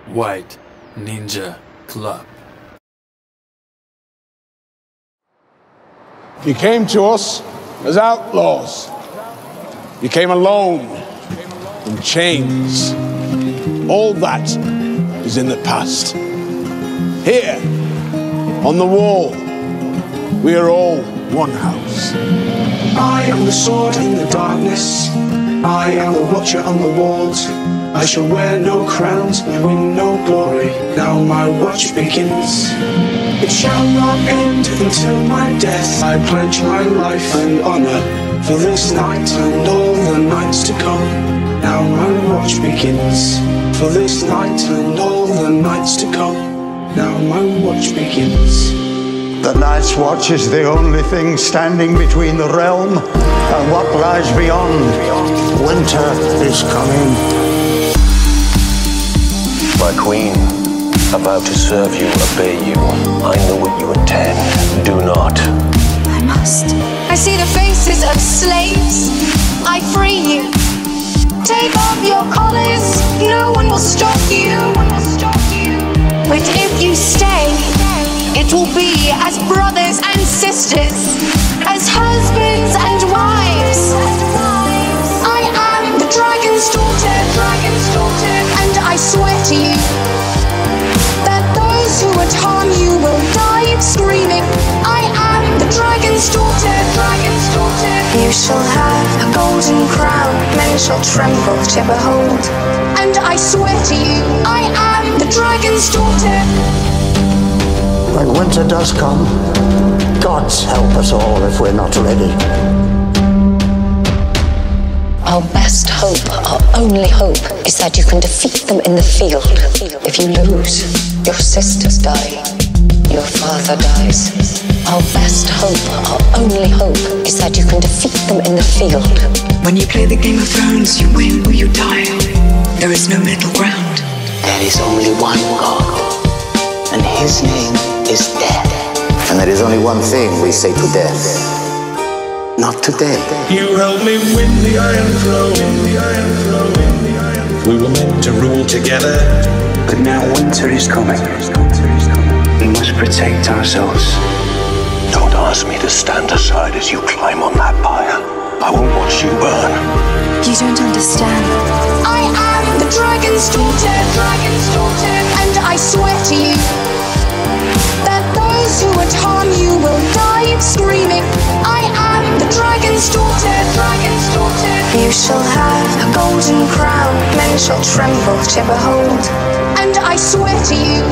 White Ninja Club. You came to us as outlaws. You came alone, in chains. All that is in the past. Here, on the wall, we are all one house. I am the sword in the darkness. I am the watcher on the walls. I shall wear no crowns and win no glory. Now my watch begins. It shall not end until my death. I pledge my life and honor for this night and all the nights to come. Now my watch begins. For this night and all the nights to come. Now my watch begins. The Night's Watch is the only thing standing between the realm and what lies beyond. Winter is coming. My queen, about to serve you, obey you. I know what you intend. Do not. I must. I see the faces of slaves. I free you. Take off your collars. No one will stop you. But if you stay, it will be as brothers and sisters, as husbands and wives. I am the dragon's daughter, and I swear to you that those who would harm you will die screaming. I am the dragon's daughter. You shall have a golden crown, men shall tremble to behold. And I swear to you, I am the dragon's daughter. When winter does come, gods help us all if we're not ready. Our best hope, our only hope, is that you can defeat them in the field. If you lose, your sisters die, your father dies. Our best hope, our only hope, is that you can defeat them in the field. When you play the Game of Thrones, you win or you die. There is no middle ground. There is only one God, and his name is death. And there is only one thing we say to death: not today. You helped me win the Iron Throne. We were meant to rule together. But now winter is coming. We must protect ourselves. Don't ask me to stand aside as you climb on that pyre. I won't watch you burn. You don't understand. I am the dragon's daughter, and I swear to you that those who would harm you will die screaming. I am the dragon's daughter. You shall have a golden crown, men shall tremble to behold. And I swear to you,